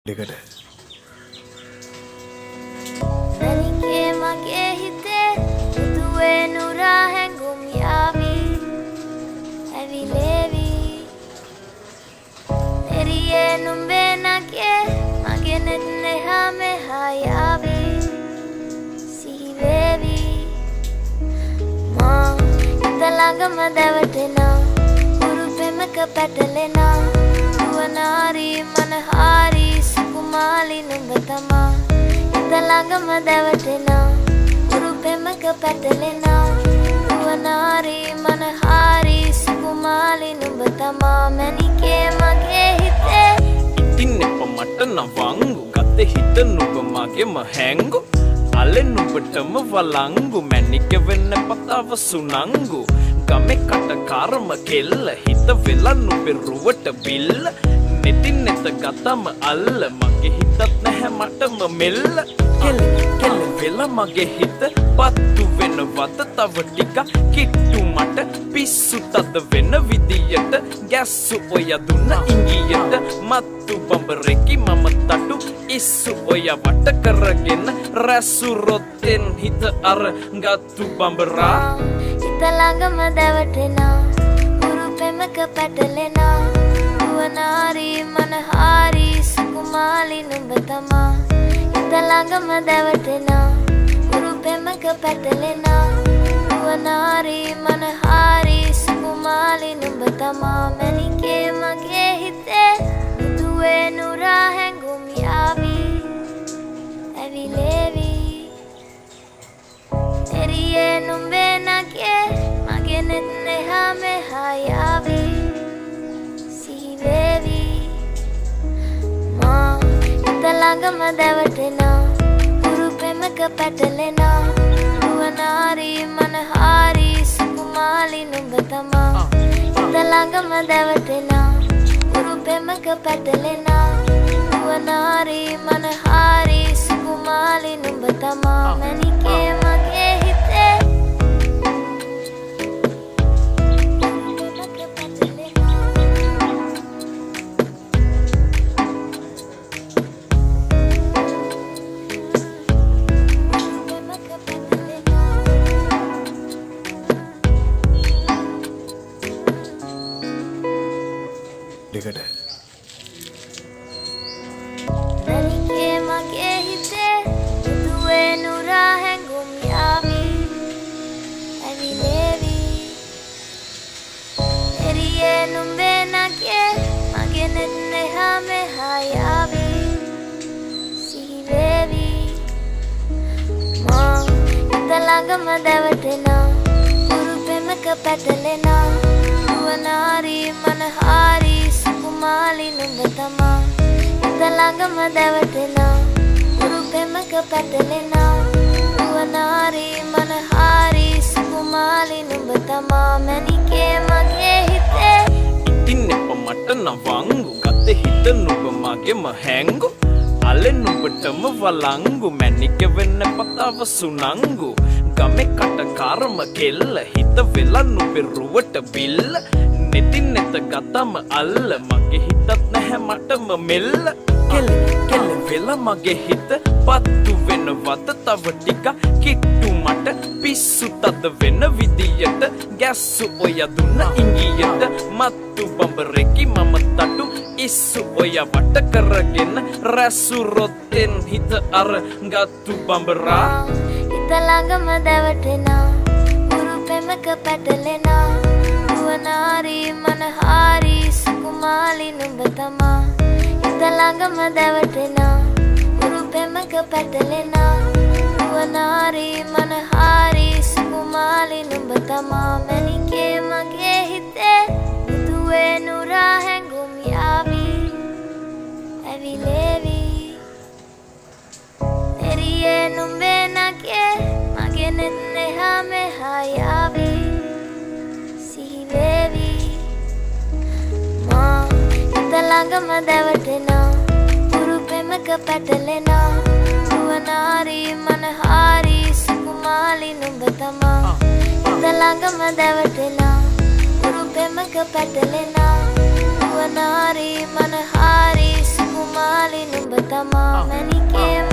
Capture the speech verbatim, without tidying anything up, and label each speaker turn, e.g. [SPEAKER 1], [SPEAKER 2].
[SPEAKER 1] දෙකට
[SPEAKER 2] තනිකේ මගේ හිතේ දුවේ නුරා හැඟුම් යාවි ඇවිලේවි එරියේ නුඹේ නගේ මගේ නෙන්නෙහා මෙහා යාවි සිහිවේවි මා හිත ළඟම දැවටෙනා උරු පෙමක පැටලෙනා දුවනාරි මනහාරි සුකුමාලි නුඹ තමා හිත ළඟම දැවටෙනා උරු පෙමක පැටලෙනා දුවනාරි මනහාරි සුකුමාලි නුඹ තමා මැනිකේ මගේ හිතේ
[SPEAKER 3] ඉතින් එප මට නවංගු ගත්තේ හිත නුඹ මගේම හැංගු අලෙන් නුඹටම වලංගු මැනික වෙන්න පතාව සුනංගු ගමේ කට කර්ම කෙල්ල හිත වෙලා නුඹේ රුවට බිල්ල නෙතින් නෙත ගතම අල්ල මගේ හිතත් නැහැ මටම මෙල්ල කෙල කෙල වෙලා මගේ හිත පත්තු වෙනවද තව ටික කිට්ටු මට පිස්සු තද වෙන විදියට ගැස්සු ඔය දුන්න ඉංගියට මත්තු බඹරෙකි මම තටු ඉස්සු ඔය වට කරගෙන රැසු රොත්තෙන් හිත අර ගත්තු බඹරා
[SPEAKER 2] හිත ළඟම දැවටෙනා උරු පෙමක පැටලෙනා දුවනාරි මනහාරි සුකුමාලි නුඹ තමා හිත ළඟම දැවටෙනා උරු පෙමක පැටලෙනා දුවනාරි මනහාරි සුකුමාලි නුඹ තමා මැනිකේ මගේ හිතේ දුවේ නුරා හැඟුම් යාවි ඇවිලේවි එරියේ නුඹේ නගේ මගේ නෙන්නෙහා මෙහා යාවි සිහිවේවි මා හිත ළඟම දැවටෙනා උරු පෙමක පැටලෙනා දුවනාරි මනහාරි සුකුමාලි නුඹ තමා හිත ළඟම දැවටෙනා උරු පෙමක පැටලෙනා දුවනාරි මනහාරි සුකුමාලි නුඹ තමා මැනිකේ මගේ හිතේ
[SPEAKER 1] දෙකට
[SPEAKER 2] තනිකේ මගේ හිතේ දුවේ නුරා හැඟුම් යාවි ඇවිලේවි එරියේ නුඹේ නගේ මගේ නෙන්නෙහා මෙහා යාවි සිහිවේවි මා හිත ළඟම දැවටෙනා උරු පෙමක පැටලෙනා දුවනාරි මනහාරි සුකුමාලි නුඹ තමා හිත ළඟම දැවටෙනා උරු පෙමක පැටලෙනා දුවනාරි මනහාරි සුකුමාලි නුඹ තමා මැනිකේ මගේ හිතේ
[SPEAKER 3] ඉතින් එප මට නවංගු ගත්තේ හිත නුඹ මගේම හැංගු අලෙන් නුඹටම වලංගු මැනික වෙන්න පතාව සුනංගු ගමේ කට කර්ම කෙල්ල හිත වෙලා නුඹේ රුවට බිල්ල නෙතින් නෙත ගතම අල්ල මගේ හිතත් නැහැ මටම මෙල්ල කෙල කෙල වෙලා මගේ හිත පත්තු වෙනවද තව ටික කිට්ටු මට පිස්සු තද වෙන විදියට ගැස්සු ඔය දුන්න ඉංගියට මත්තු බඹරෙකි මම තටු ඉස්සු ඔය වට කරගෙන රැසු රොත්තෙන් හිත අර ගත්තු බඹරා
[SPEAKER 2] හිත ළඟම දැවටෙනා උරු පෙමක පැටලෙනා දුවනාරි මනහාරි සුකුමාලි නුඹ තමා හිත ළඟම දැවටෙනා උරු පෙමක පැටලෙනා දුවනාරි මනහාරි සුකුමාලි නුඹ තමා මැනිකේ මගේ හිතේ දුවේ නුරා හැඟුම් යාවි ඇවිලේවි එරියේ නුඹේ නගේ මගේ නෙන්නෙහා මෙහා යාවි සිහිවේවි මා හිත ළඟම දැවටෙනා උරු පෙමක පැටලෙනා දුවනාරි මනහාරි සුකුමාලි නුඹ තමා හිත ළඟම දැවටෙනා උරු පෙමක පැටලෙනා දුවනාරි මනහාරි සුකුමාලි සුකුමාලි නුඹ තමා මැනිකේ